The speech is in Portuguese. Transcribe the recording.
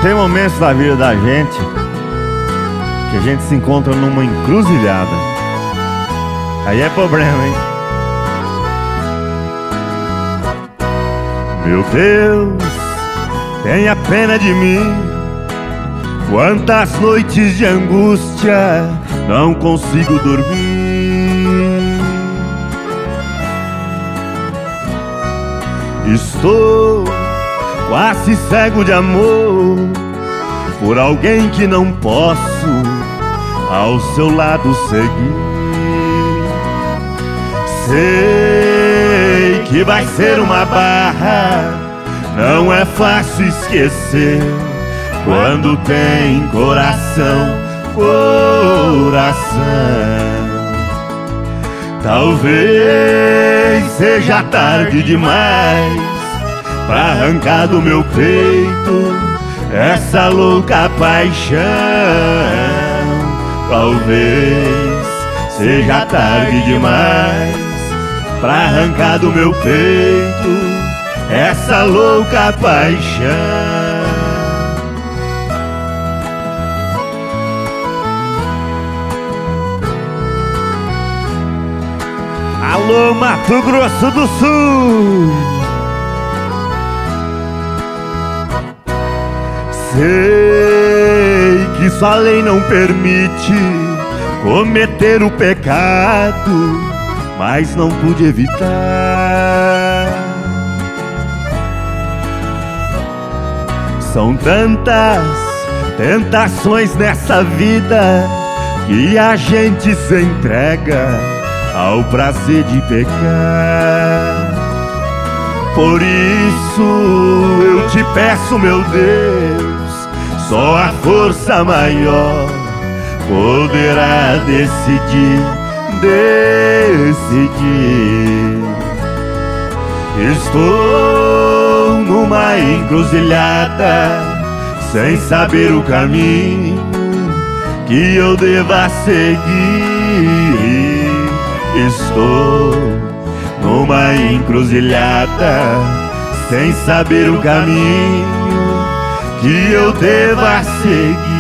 Tem momentos da vida da gente que a gente se encontra numa encruzilhada. Aí é problema, hein? Meu Deus, tenha pena de mim. Quantas noites de angústia não consigo dormir. Estou quase cego de amor por alguém que não posso ao seu lado seguir. Sei que vai ser uma barra, não é fácil esquecer quando tem coração, coração. Talvez seja tarde demais pra arrancar do meu peito essa louca paixão. Talvez seja tarde demais pra arrancar do meu peito essa louca paixão. Alô, Mato Grosso do Sul! Sei que sua lei não permite cometer o pecado, mas não pude evitar. São tantas tentações nessa vida que a gente se entrega ao prazer de pecar. Por isso eu te peço, meu Deus, só a força maior poderá decidir. Estou numa encruzilhada, sem saber o caminho que eu deva seguir. Estou numa encruzilhada, sem saber o caminho que eu deva seguir.